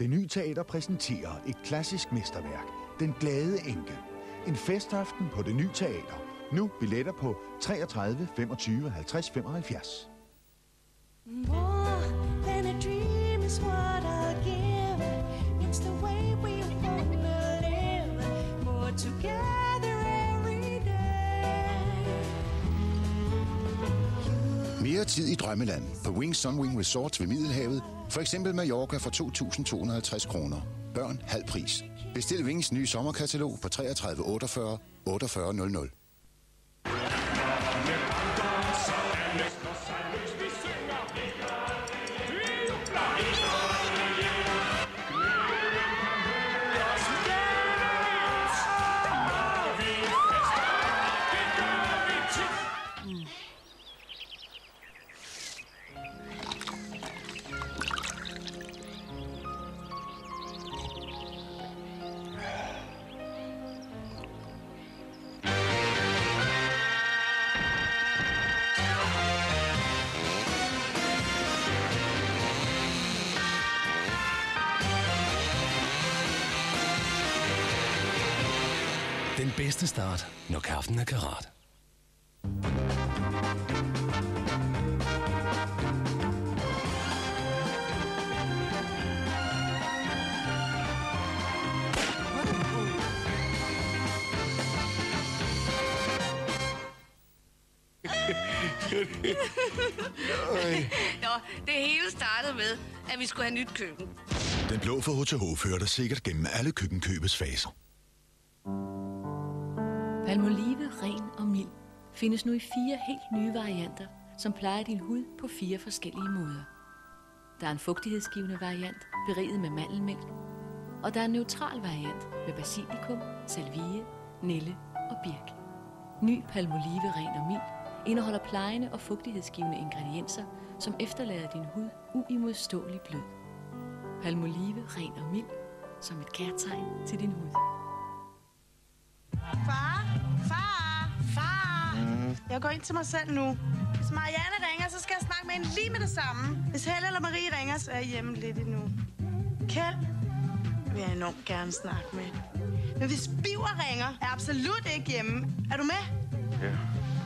Det Ny Teater præsenterer et klassisk mesterværk, Den Glade Enke. En festaften på Det Ny Teater. Nu billetter på 33 25 50 75. More than a dream is what I'll give. It's the way we wanna live. More together every day. Mere tid i drømmeland på Wings Sunwing Resorts ved Middelhavet. For eksempel Mallorca for 2.250 kroner. Børn halv pris. Bestil Wings nye sommerkatalog på 33 48 48 00. Den bedste start, når kaffen er karat. Nå, det hele startede med, at vi skulle have nyt køkken. Den blå for HTH fører dig sikkert gennem alle køkkenkøbets faser. Palmolive ren og mild findes nu i 4 helt nye varianter, som plejer din hud på 4 forskellige måder. Der er en fugtighedsgivende variant, beriget med mandelmælk, og der er en neutral variant med basilikum, salvie, nelle og birk. Ny Palmolive ren og mild indeholder plejende og fugtighedsgivende ingredienser, som efterlader din hud uimodståelig blød. Palmolive ren og mild, som et kærtegn til din hud. Far! Jeg går ind til mig selv nu. Hvis Marianne ringer, så skal jeg snakke med hende lige med det samme. Hvis Helle eller Marie ringer, så er jeg hjemme lidt endnu. Kjeld vil jeg enormt gerne snakke med. Men hvis Biver ringer, er jeg absolut ikke hjemme. Er du med? Ja.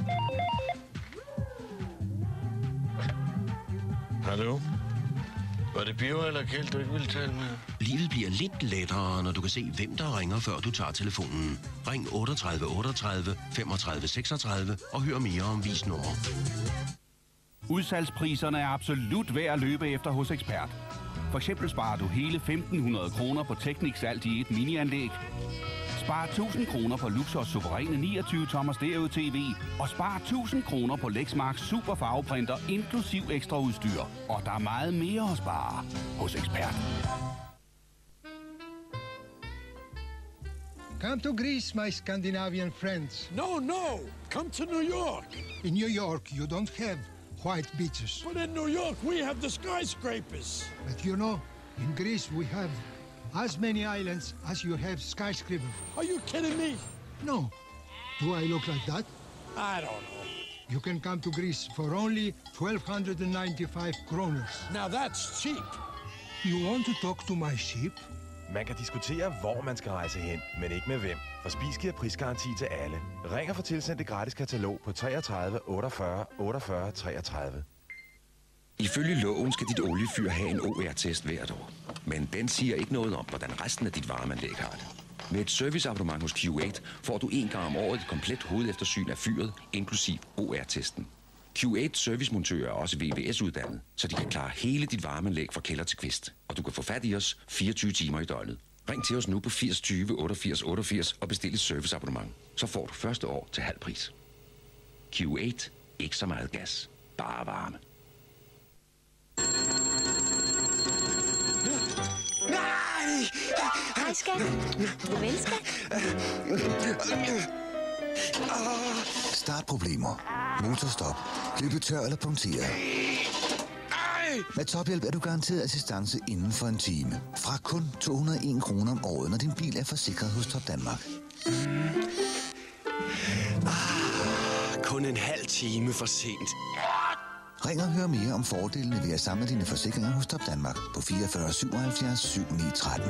Hallo? Var det Biver eller Kjeld, du ikke ville tale med? Livet bliver lidt lettere, når du kan se, hvem der ringer, før du tager telefonen. Ring 38 38 35 36 og hør mere om visnummer. Udsalgspriserne er absolut værd at løbe efter hos Ekspert. For eksempel sparer du hele 1.500 kroner på Teknik-salt i et minianlæg. Spar 1.000 kroner på Luxors suveræne 29-tommer stereo-tv. Og spar 1.000 kroner på Lexmark superfarveprinter inklusiv ekstra udstyr. Og der er meget mere at spare hos Ekspert. Come to Greece, my Scandinavian friends. No. Come to New York. In New York, you don't have white beaches. But in New York, we have the skyscrapers. But you know, in Greece, we have as many islands as you have skyscrapers. Are you kidding me? No. Do I look like that? I don't know. You can come to Greece for only 1,295 kroners. Now that's cheap. You want to talk to my ship? Man kan diskutere, hvor man skal rejse hen, men ikke med hvem. For Spis giver prisgaranti til alle. Ring og få tilsendt et gratis katalog på 33 48 48 33. Ifølge loven skal dit oliefyr have en OR-test hvert år. Men den siger ikke noget om, hvordan resten af dit varmeanlæg har det. Med et serviceabonnement hos Q8 får du 1 gang om året et komplet hovedeftersyn af fyret, inklusiv OR-testen. Q8 servicemontører er også VVS-uddannet, så de kan klare hele dit varmeanlæg fra kælder til kvist. Og du kan få fat i os 24 timer i døgnet. Ring til os nu på 80 20 88 88 og bestil et serviceabonnement. Så får du første år til halv pris. Q8. Ikke så meget gas. Bare varme. Nej! Hej, skat. Vel, skat. Start problemer. Motorstop. Løbe tør eller punktere. Med Tophjælp er du garanteret assistance inden for en time. Fra kun 201 kroner om året, når din bil er forsikret hos Top Danmark. Kun en halv time for sent. Ring og hør mere om fordelene ved at samle dine forsikringer hos Top Danmark på 44 77 79 13.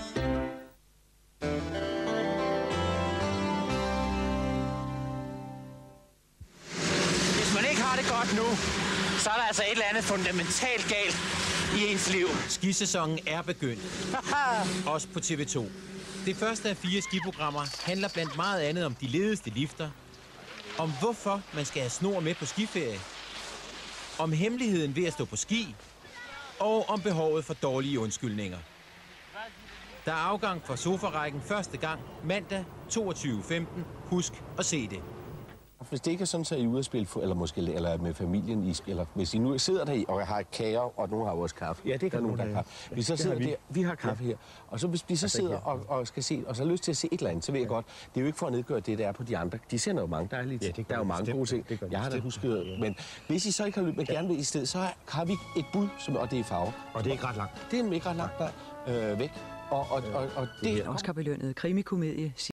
Hvis man ikke har det godt nu, så er der altså et eller andet fundamentalt galt i ens liv. Skisæsonen er begyndt. Også på TV2. Det første af 4 skiprogrammer handler blandt meget andet om de ledeste lifter, om hvorfor man skal have snor med på skiferie, om hemmeligheden ved at stå på ski, og om behovet for dårlige undskyldninger. Der er afgang fra sofarækken første gang mandag 22.15. Husk at se det. Hvis det ikke er sådan, så er I ude at spille, eller måske eller med familien, eller hvis I nu sidder der og har et kager, og nogen har også kaffe. Ja, det kan nogen, der har kaffe. Hvis så sidder der, vi har kaffe her, og så hvis de så sidder og skal se, og så har lyst til at se et eller andet, så ved jeg godt, det er jo ikke for at nedgøre det, der er på de andre. De sender jo mange dejlige ting. Der er jo mange gode ting. Jeg har da husket, men hvis I så ikke har lyst, men gerne vil i stedet, så har vi et bud, og det er i farve. Og det er ikke ret langt. Det er ikke ret langt der væk. Og det er Oscar-belønnede krimikomedie